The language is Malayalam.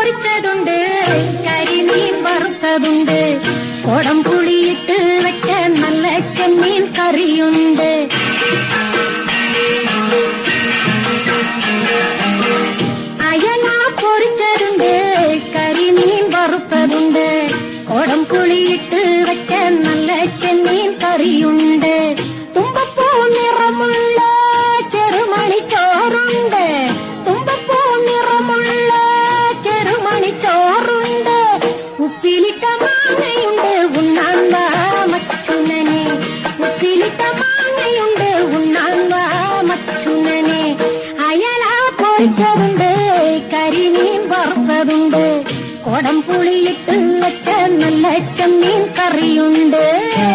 പൊരിച്ചതുണ്ട്, കരിമീൻ വറുത്തതുണ്ട്, കൊടംപുളിയിട്ട് വെച്ച നല്ല ചെമ്മീൻ കറിയുണ്ട്. അയല പൊരിച്ചതുണ്ട്, കരിമീൻ വറുത്തതുണ്ട്, കൊടംപുളിയിട്ട് വെച്ച നല്ല ചെമ്മീൻ കറിയുണ്ട്. തുമ്പപ്പൂ നിറമുള്ള ചെറുമണി ചോറുണ്ട്, തുമ്പപ്പൂ നിറമുള്ള ചെറുമണി ചോറുണ്ട്. ഉപ്പിലിട്ട മാങ്ങയുണ്ട് ഉണ്ണാൻ വാ മച്ചുനനെ, ഉപ്പിലിട്ട മാങ്ങയുണ്ട് ഉണ്ണാൻ വാ മച്ചുനനെ. അയല പൊരിച്ചതുണ്ട്, കരിമീൻ വറുത്തതുണ്ട്, കൊടംപുളിയിട്ട് വെച്ച നല്ല ചെമ്മീൻ കറിയുണ്ട്.